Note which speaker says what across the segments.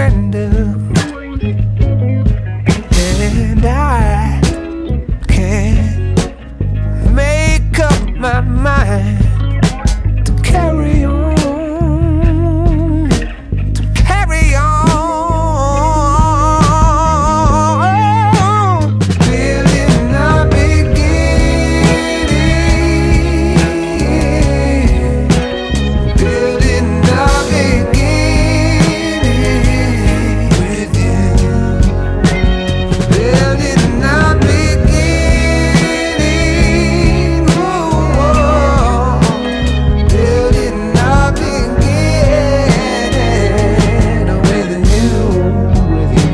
Speaker 1: can do, and I can't make up my mind to carry on, to carry on. Building a beginning, building a beginning with you, building a beginning, ooh, building a beginning with you, with you.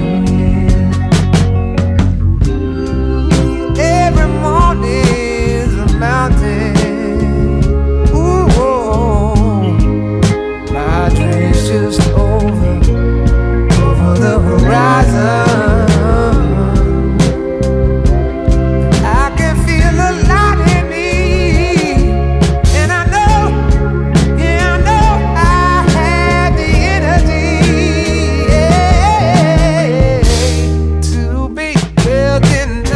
Speaker 1: Every morning's a mountain, ooh, my dreams just over the horizon. I can feel a light in me, and I know, yeah, I know I have the energy, yeah, to be building a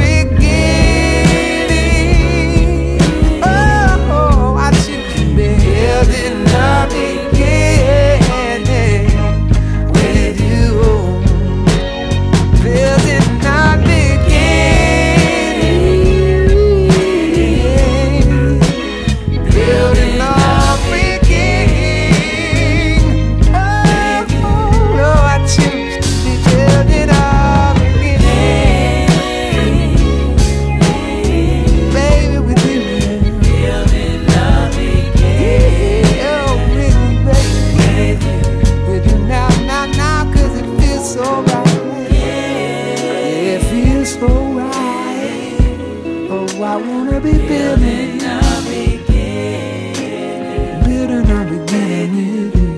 Speaker 1: beginning. Oh, I should be building a beginning with you, building a beginning, building a beginning. Oh, I choose to be building a beginning, baby, with you, building a beginning. Oh, with you, baby, with you now, 'cause it feels so right. Yeah, it feels so right. Oh, I wanna be building a beginning, building a beginning with you.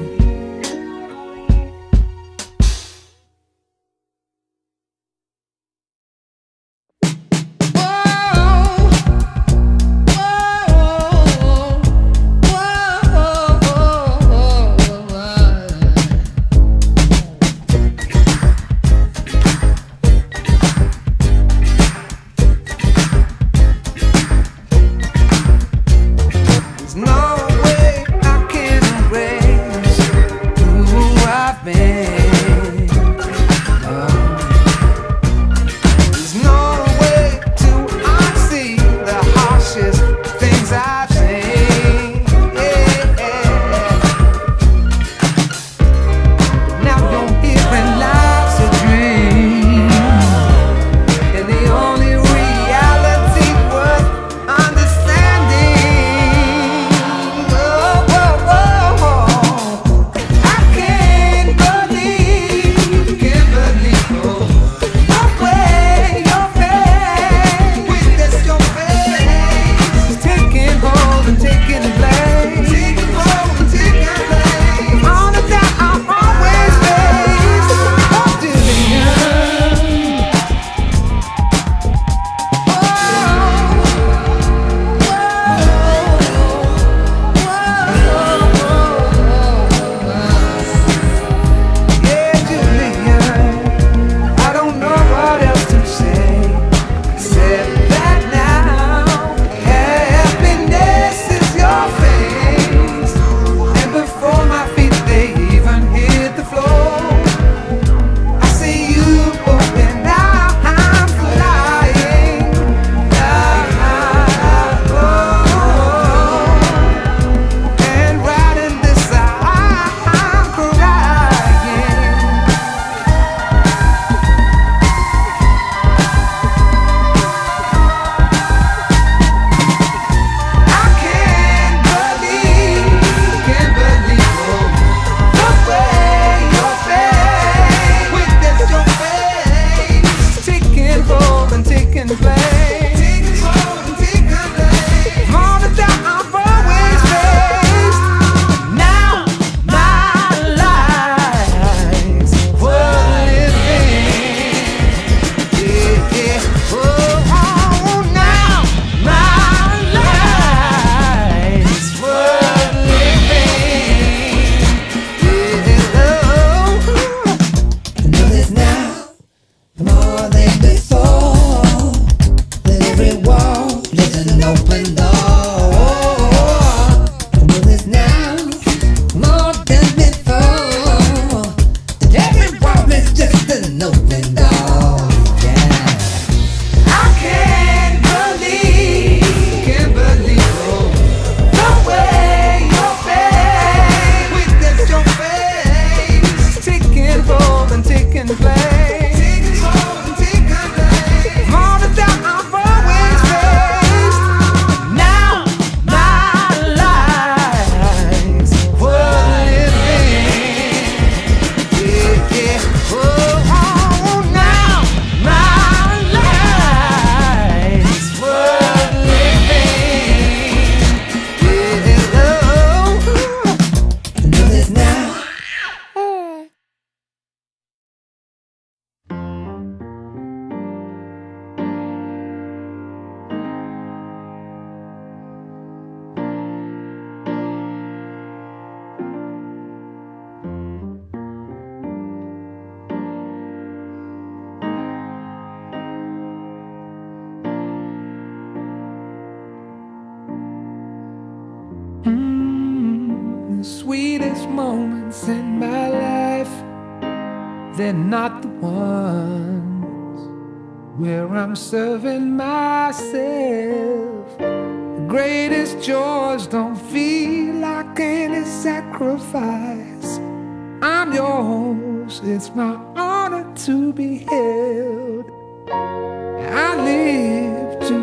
Speaker 1: moments in my life, they're not the ones where I'm serving myself. The greatest joys don't feel like any sacrifice. I'm yours, it's my honor to be held. I live to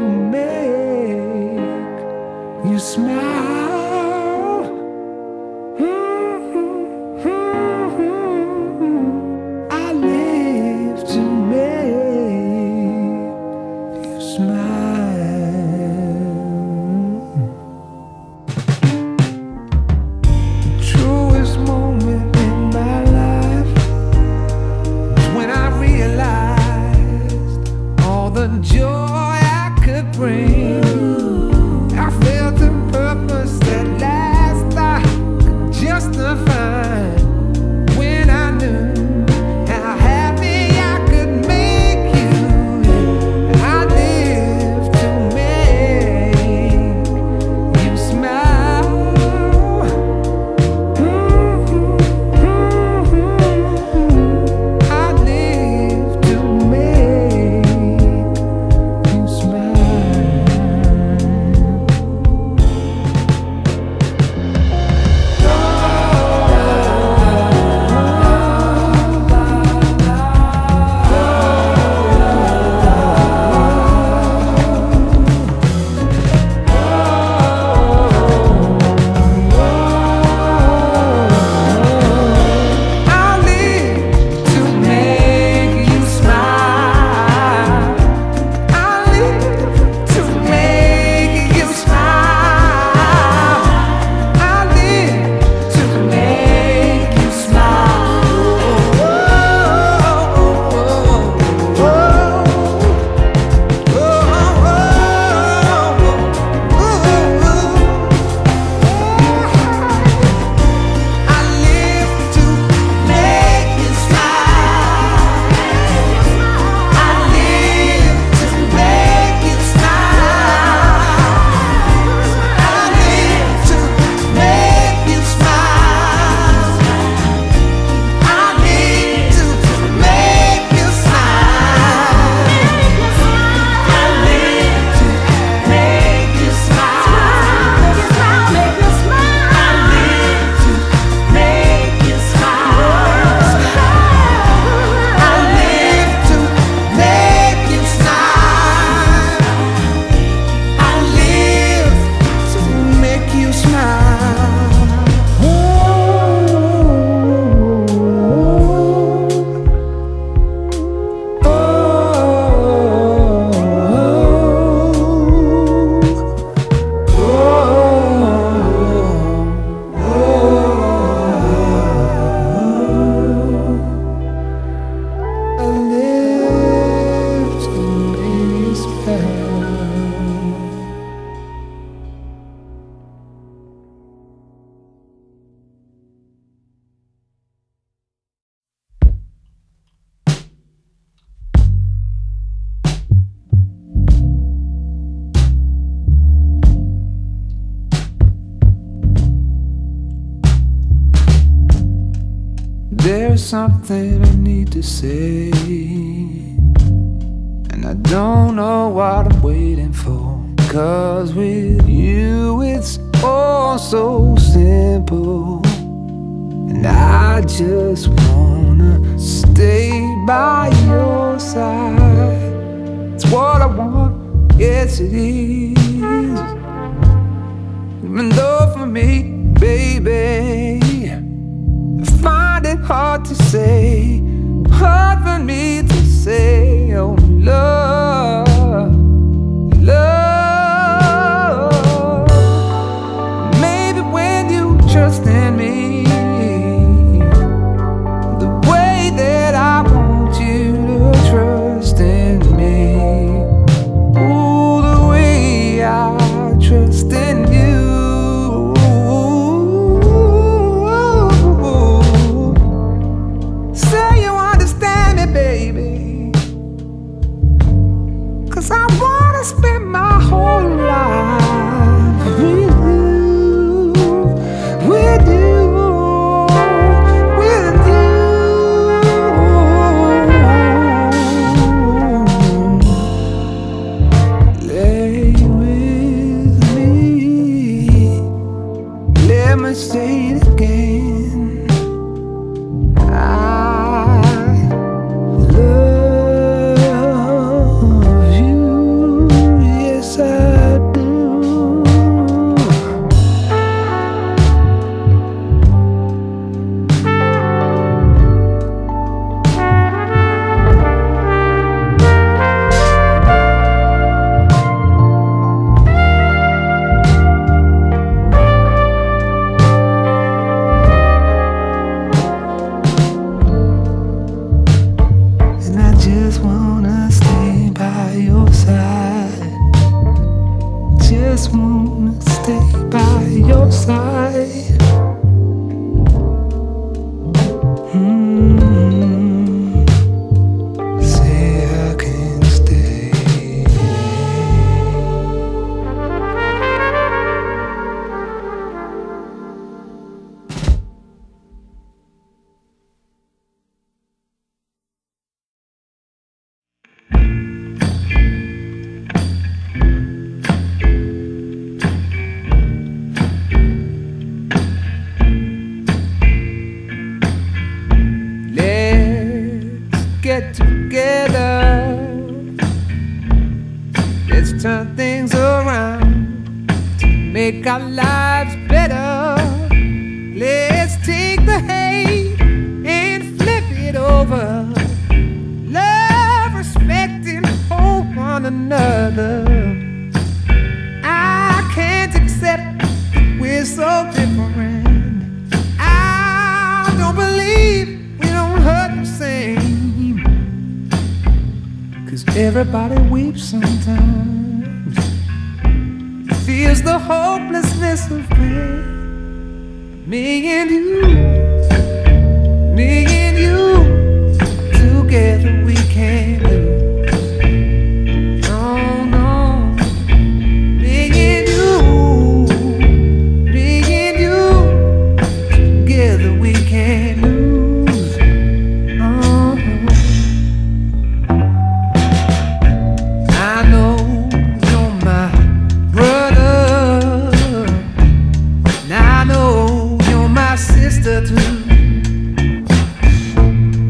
Speaker 1: make you smile. I live to make you smile. The truest moment in my life was when I realized all the joy I could bring. I felt a purpose that last I could justify. When I knew how happy I could make you, I live to make you smile. I live to make you smile. There's something I need to say, and I don't know what I'm waiting for. 'Cause with you it's all so simple, and I just wanna stay by your side. It's what I want, yes it is. Even though for me, baby, I find it hard to say, hard for me to say, oh love, love. Maybe when you trust in me the way that I want you to trust in me, ooh, the way I trust in you. Say your side. Say I can stay. Get together, let's turn things around to make our lives better. Let's take the hate and flip it over. Love, respect, and hold one another. I can't accept that we're so different. I don't believe we don't hurt the same. 'Cause everybody weeps sometimes, feels the hopelessness of pain. Me and you, together we can't lose. No, no. Me and you, together we can't lose. Oh. I know you're my brother, and I know you're my sister too.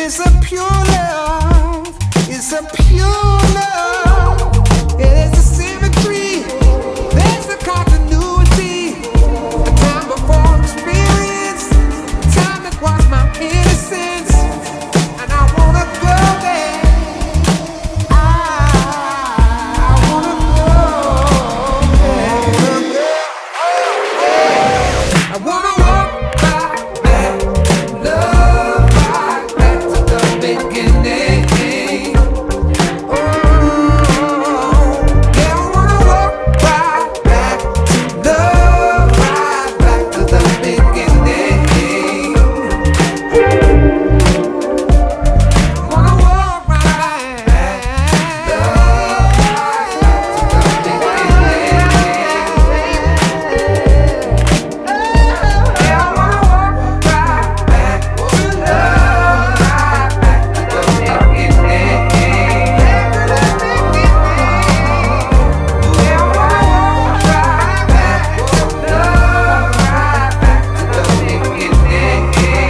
Speaker 1: It's a pure love. It's a pure love. There's a symmetry. There's a continuity. A time before experience. Time that was my innocence. And I wanna go there. I wanna go there. I wanna walk back that love right back to the beginning. Yeah, I wanna walk right back to love right back to the beginning. I wanna walk right back love right back to the beginning. Yeah, I wanna walk right back to love right back to the beginning. Yeah, I wanna walk right back to love right back to the beginning.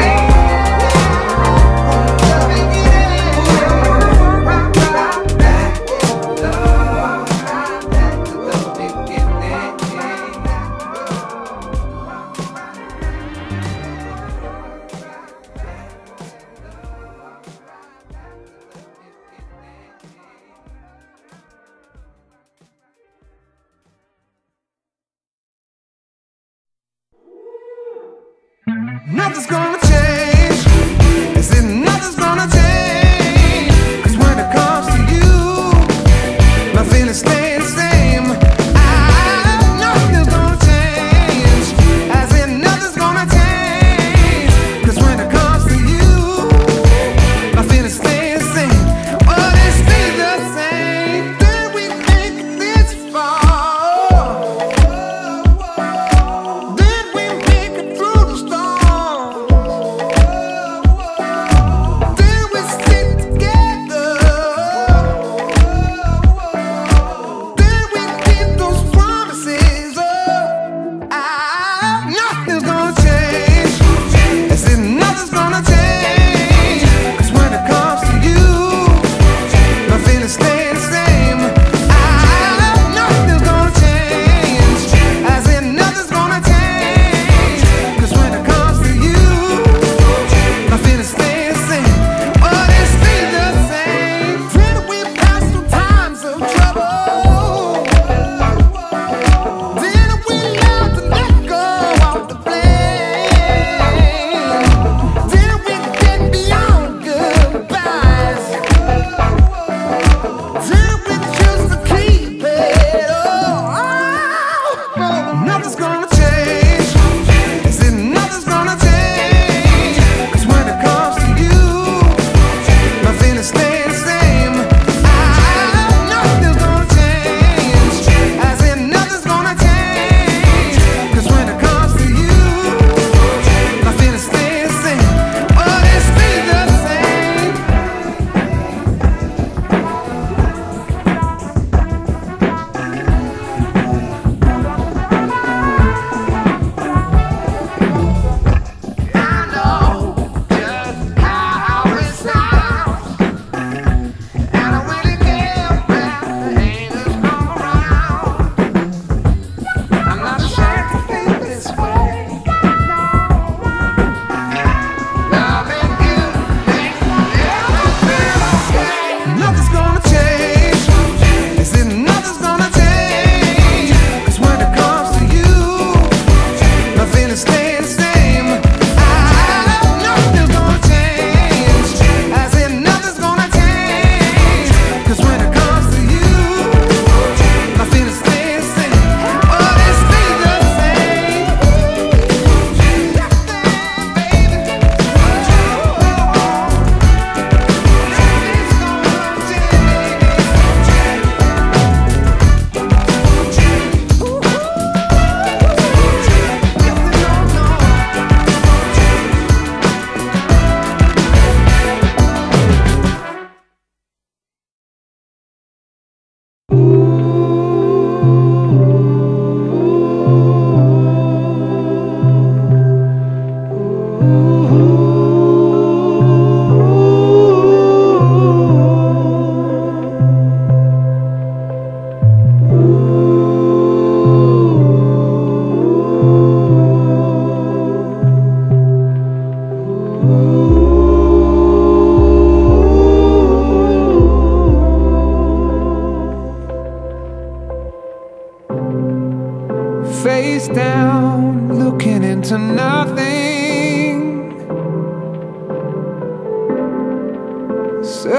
Speaker 1: Nothing's gonna change. I said nothing's gonna change. 'Cause when it comes to you, my feelings stay the same. Nothing's gonna change. I said nothing's gonna change. 'Cause when it comes to you, my feelings stay the same. Oh, they stay the same. Did we make it this far? Did we make it through the storm?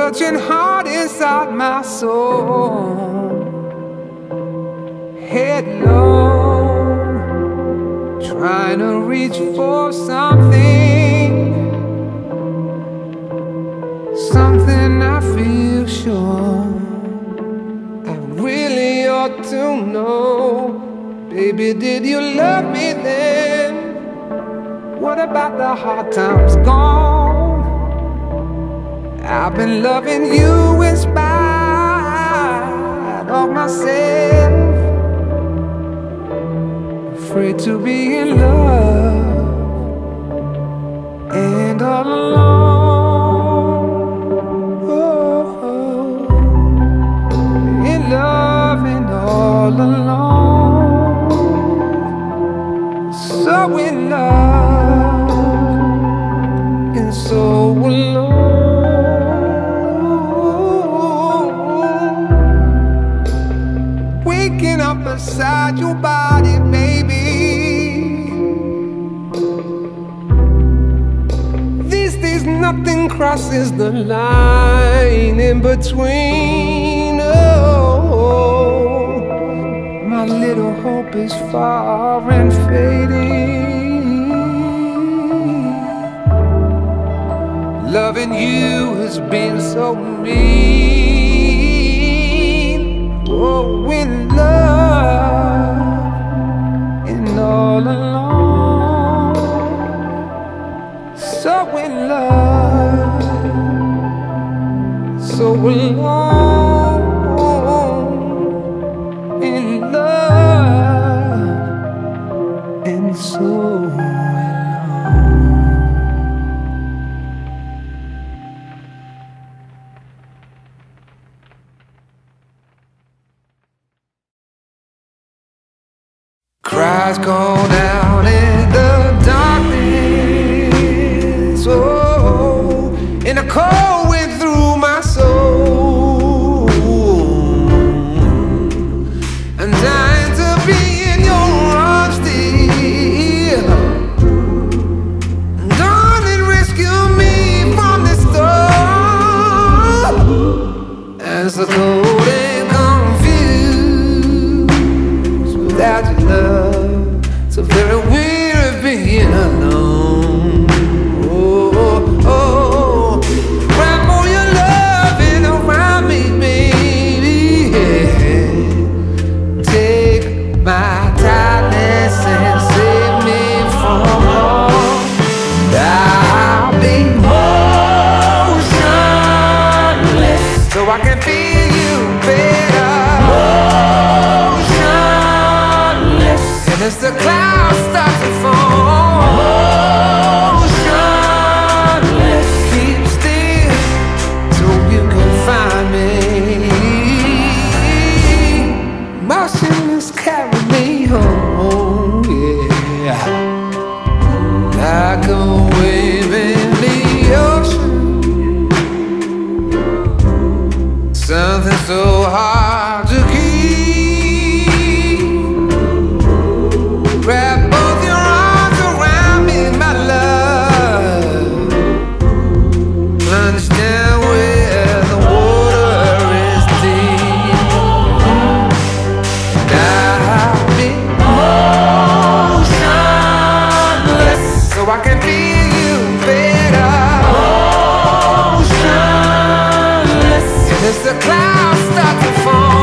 Speaker 1: searching hard inside my soul. Head low, trying to reach for something, something I feel sure I really ought to know. Baby, did you love me then? What about the hard times gone? I've been loving you in spite of myself, afraid to be in love and all alone. Oh, in love and all alone. So in love and so alone. Waking up beside your body, baby. These days nothing crosses the line in between. Oh, my little hope is far and fading. Loving you has been so mean. Oh, in love and all alone. So in love, so alone. In love and so cries call down in the darkness, oh, and a cold wind through my soul. I'm dying to be in your arms still. Darling, rescue me from this storm. As the cold and confused without your love, so very weary of being alone. Oh, oh, wrap all your loving around me, baby. Yeah. Take my tiredness and save me from harm. I'll be motionless so I can feel you better. As the clouds start to fall, motionless, keep still so you can find me. Motionless, carry me home, yeah, like a wave in the ocean. Something so hard to keep. Wrap both your arms around me, my love. Understand where the water is deep. I'll be motionless so I can feel you better. Motionless, and as the clouds start to fall.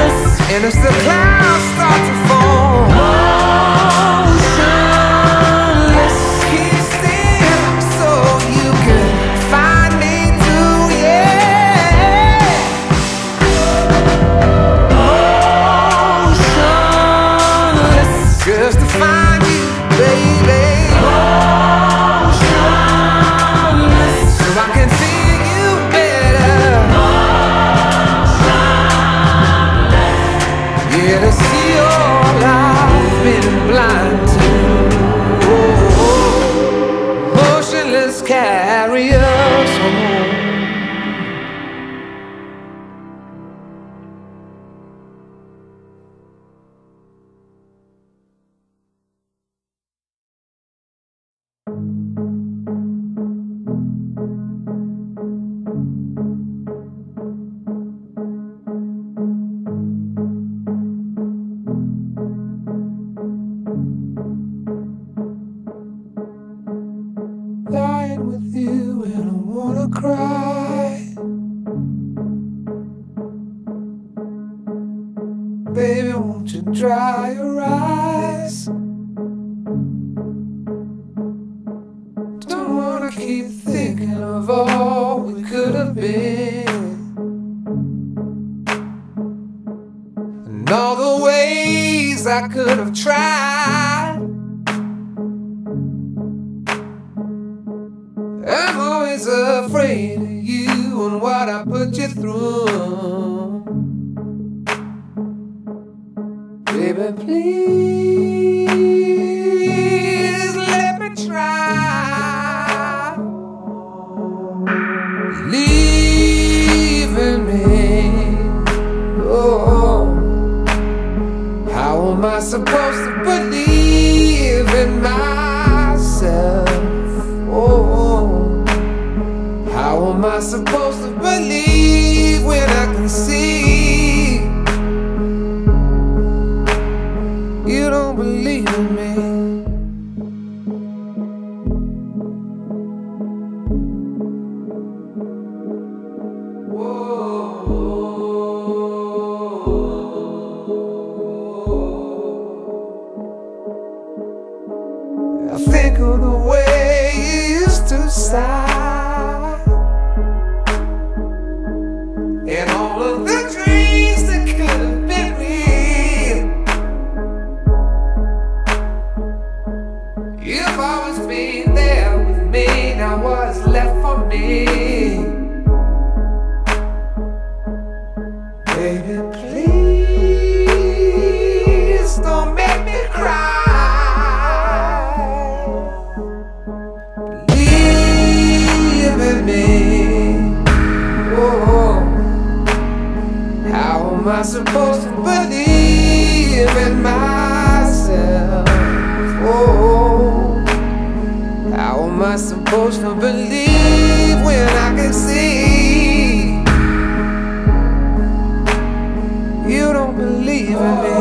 Speaker 1: And as the clouds start to fall, motionless, Yeah, to see all I've been blind to. Motionless carriers home. Lying with you and I wanna cry. Baby, won't you dry your eyes? Don't wanna keep thinking of all we could have been, and all the ways I could have tried. I'm always afraid of you and what I put you through. Baby, please let me try. Believe in me. Oh, how am I supposed to believe in myself? Oh, how am I supposed to believe when I can see you don't believe in me? I think of the way you used to sigh, and all of the dreams that could have been real. You've always been there with me, now what's left for me? Baby, please don't make me cry. How am I supposed to believe in myself? Oh, how am I supposed to believe when I can see you don't believe in me?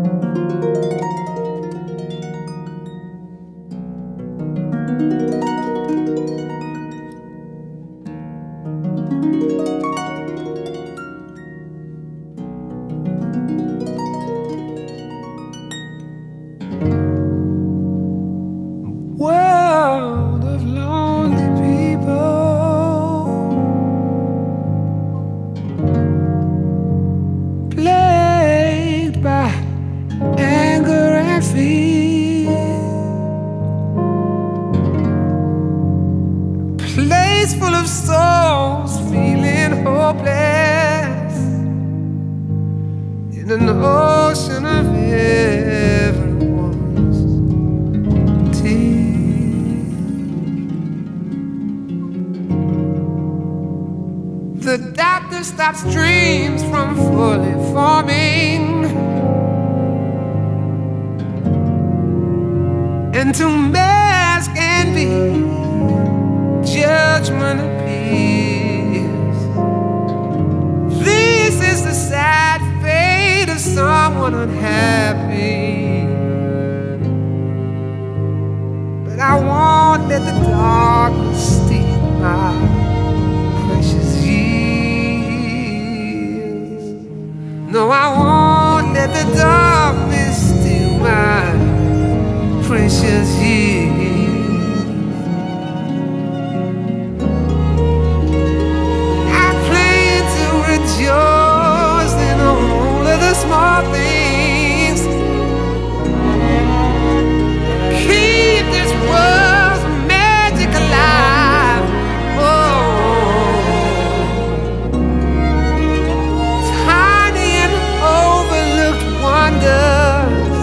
Speaker 1: World of lonely people, plagued by anger and fear, place full of souls feeling hopeless in an ocean of everyone's tears. The darkness stops dreams from fully forming, and to mask envy, judgment appears. This is the sad fate of someone unhappy, but I won't let the darkness steal my precious years. No, I won't let the darkness steal my precious years. I plan to rejoice in all of the small things, keep this world's magic alive. Tiny and overlooked wonders,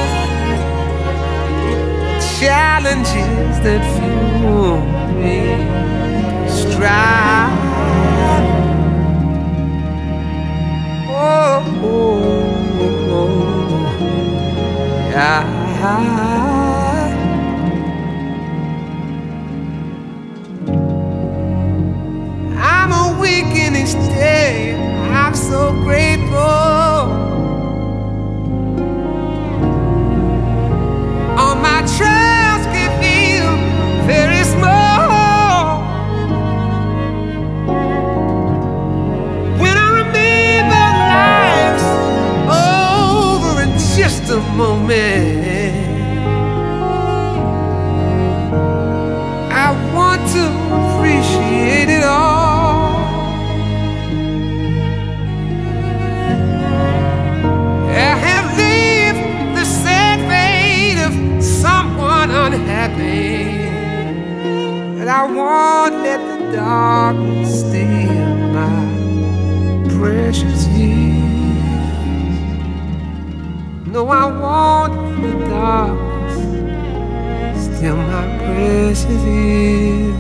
Speaker 1: challenges that fuel me strive. Yeah. I'm awakening each day, I'm so grateful. On my trails can feel very small when I remember life's over in just a moment. I want to appreciate it all. I have lived the sad fate of someone unhappy, but I won't let the darkness steal my precious years. No, I won't let the darkness steal my precious years.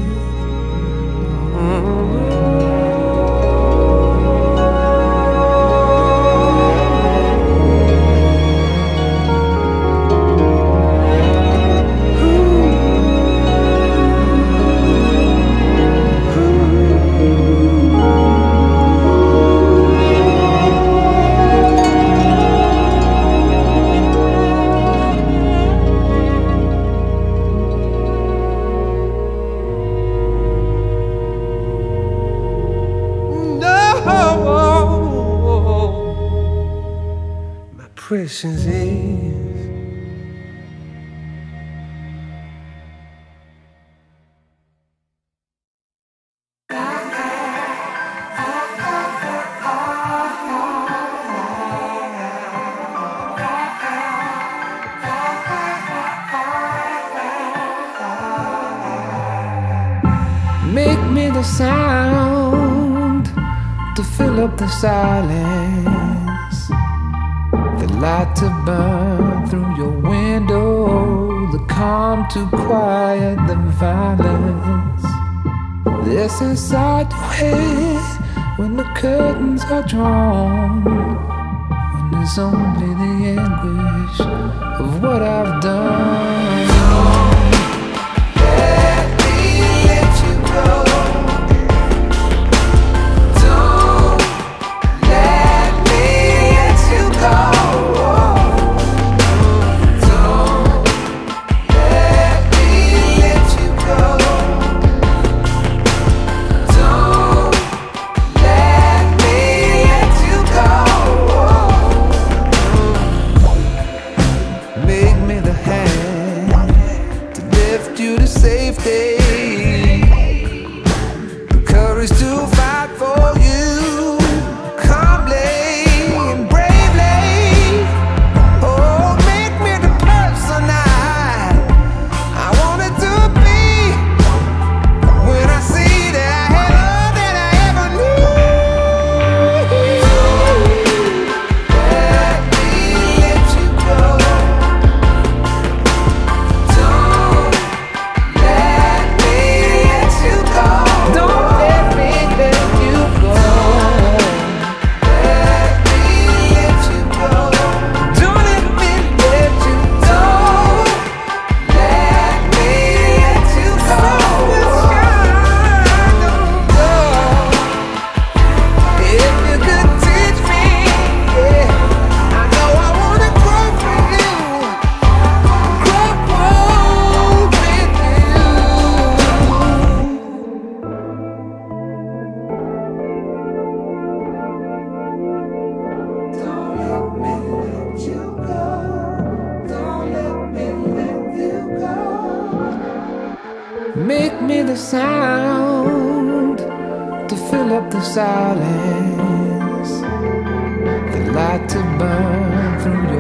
Speaker 1: Precious is. Make me the sound to fill up the silence, the light to burn through your window, the calm to quiet the violence. This inside your head when the curtains are drawn, when there's only the anguish of what I've done. Don't let me let you go. stay. The courage to fight for you, calmly and bravely. Oh, make me the person I wanted to be. When I see that I have all that I ever need, let me let you go. Don't let me let you go. Don't let me let you go. Let me let you go. Don't let me let you go. Let me let you go. If you could teach me, yeah, I know I wanna grow with you, grow with you. Don't let me let you go. Don't let me let you go. Make me the sound to fill up the silence, the light to burn through